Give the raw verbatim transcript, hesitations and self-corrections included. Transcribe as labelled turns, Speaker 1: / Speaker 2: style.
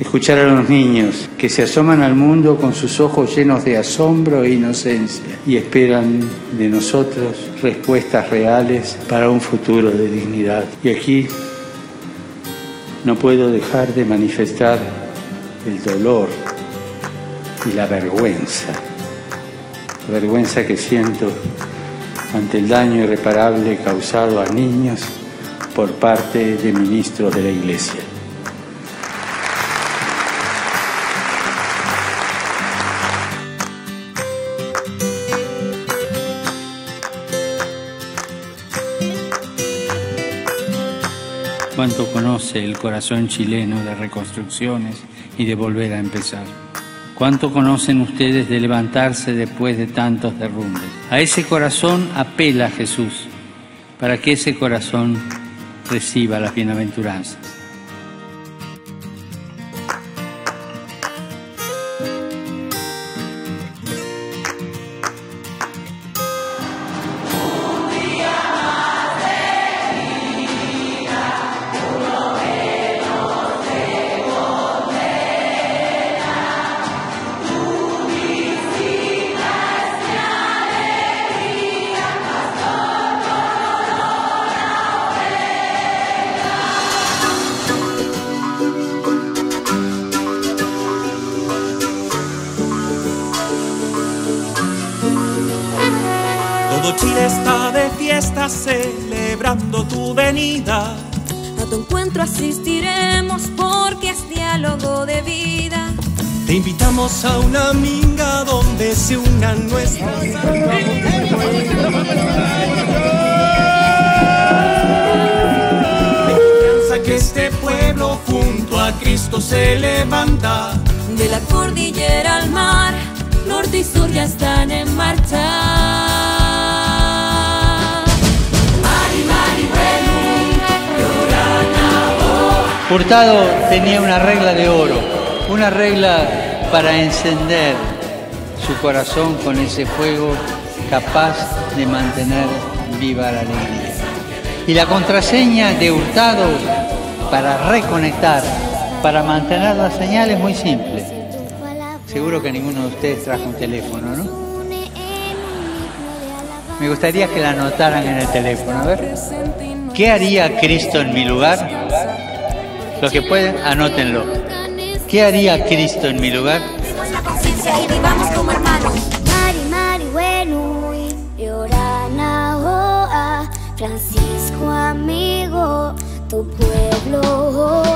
Speaker 1: Escuchar a los niños que se asoman al mundo con sus ojos llenos de asombro e inocencia y esperan de nosotros respuestas reales para un futuro de dignidad. Y aquí no puedo dejar de manifestar el dolor y la vergüenza, la vergüenza que siento ante el daño irreparable causado a niños por parte de ministros de la Iglesia. Cuánto conoce el corazón chileno de reconstrucciones y de volver a empezar. Cuánto conocen ustedes de levantarse después de tantos derrumbes. A ese corazón apela Jesús, para que ese corazón reciba las bienaventuranzas.
Speaker 2: Todo Chile está de fiesta celebrando tu venida.
Speaker 3: A tu encuentro asistiremos porque es diálogo de vida.
Speaker 2: Te invitamos a una minga donde se unan nuestras confianza que este pueblo junto a Cristo se levanta.
Speaker 3: De la cordillera al mar, norte y sur ya están en marcha.
Speaker 4: Hurtado tenía una regla de oro, una regla para encender su corazón con ese fuego capaz de mantener viva la alegría. Y la contraseña de Hurtado para reconectar, para mantener la señal es muy simple. Seguro que ninguno de ustedes trajo un teléfono, ¿no? Me gustaría que la anotaran en el teléfono. A ver, ¿qué haría Cristo en mi lugar? Los que pueden, anótenlo. ¿Qué haría Cristo en mi lugar?
Speaker 3: La conciencia y vivamos como hermanos.
Speaker 5: Mari, Mari, bueno, y Orana, oh, ah, Francisco, amigo, tu pueblo. Oh.